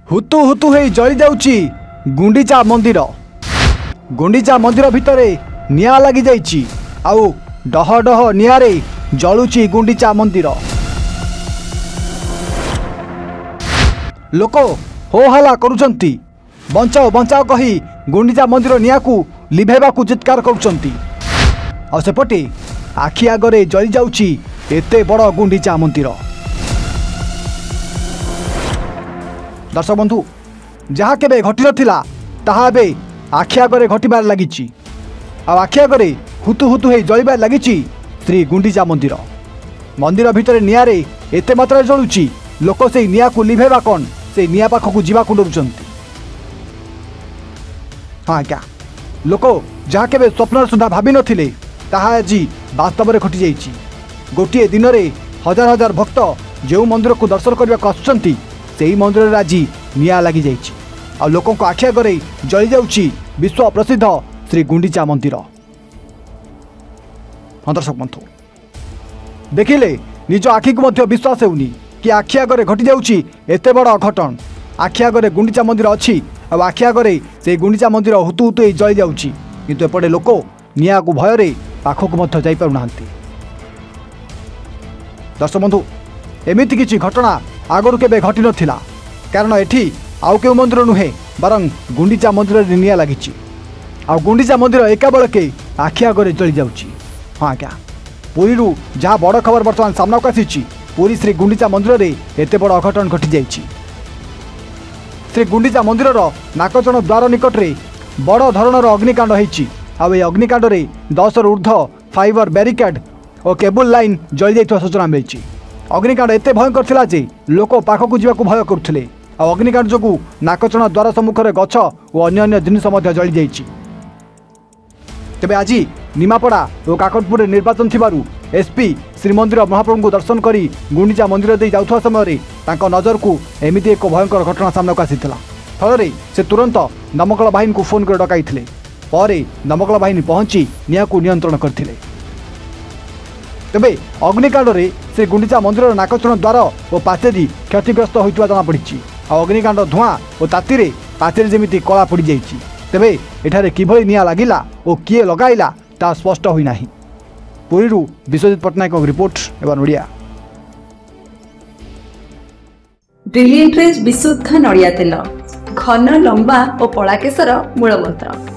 हुतु हुतु हे जली जाउची गुंडीचा मंदिर। गुंडीचा मंदिर भितरे निया लगी जाइची आउ डह डह नियारे जलुची गुंडीचा मंदिर। लोक हो हला करुचंती बंचाओ बंचाओ कही गुंडीचा मंदिर निया को लिभेबा को चित्कार करुचंती। आ सेपटे आखि आगरे जली जाउची एते बड़ गुंडीचा मंदिर। दर्शक बंधु जहाँ केबे घटी नथिला ताहा बे आखि आगरे घटिबार लागिची। आ आखि आगरे हुतु हुतु हे जलिबार लागिची श्री गुंडीचा मंदिर। मंदिर भितर नियारे एते मात्रा जलुची लोक से निया को लिभेबा कौन से निया पाखक जीवा को डरुचंती। हाँ क्या लोक जहाँ केबे स्वप्न सुधा भाभी नथिले ताहा आज वास्तव में घटी जाइची। गोटे दिन में हजार हजार भक्त जो मंदिर को दर्शन करने को आसुचंती से मंदिर आज निया लगी जाइची। आ लोकों को आखि आगरे जली जाउची विश्व प्रसिद्ध श्री गुंडीचा मंदिर। हाँ दर्शक बंधु देखिले निज आखि को मध्य विश्वास होनी कि आखि आगरे घटी जाउची एते बड़ घटन। आखि आगरे गुंडीचा मंदिर अच्छी आ आखि आगरे से गुंडीचा मंदिर हुतु हुतु जली जाउची किंतु एपटे लोक निया को भय पाखक मध्य जाई पारु नांती। दर्शक बंधु एमिति किछि घटना आगरु केबे घटी नथिला कारण एठी आउ के मंदिर नुहे बरं गुंडीचा मंदिर निया लागिची। आ गुंडीचा मंदिर एका बेलके आखि आगरे जली जाउची। हाँ क्या पुरी जहाँ बड़ खबर बर्तमान सामना को आसी पुरी श्री गुंडीचा मंदिर रे एते बड़ अघटन घटी जाइची। श्री गुंडीचा मंदिर नाकचण द्वार निकट रे बड़ धरणर अग्निकांड होइची। आ ए अग्निकांड रे 10 रु ऊर्ध्व फाइबर बैरिकेड और केबल लाइन जली जाइतवा सूचना मिली। अग्निकांड एते भयंकर थिला जे लोक पाखक जावाक भय करुथिले। आ अग्निकांड जोगु नाकचण द्वार सम्मुख रे गछ और अन्य जिनिस मध्य जली जाइची। तेबे आज निमापड़ा और काकटपुर निर्वाचन थिबारु एसपी श्रीमंदिर महाप्रभु को दर्शन करी गुंडीचा मंदिर दे जाउथवा समय तांको नजर को एमिति एक भयंकर घटना सामना को आसीथिला। फल से तुरंत दमकल बाहिनी को फोन कर डकाइथिले। परे दमकल बाहिनी पहुंची निया को नियंत्रण करथिले। तेबे अग्निकांड रे से गुंडीचा मंदिर नाकचण द्वार और पाचेरी क्षतिग्रस्त होइतवा जना पड़िछि। आ अग्निकांड धुआं और तातीरे पाचेरी जेमिति कला पड़ जाइछि। तेबे एठारे किभଳି निया लागिला और किए लगाइला ता स्पष्ट होई नाही। पुरी विश्वजित पटनायक रिपोर्ट एवं ओडिया। ब्रिलियंट विशुद्ध नड़िया तेल घन लंबा और पड़ा केशर मूल मंत्र।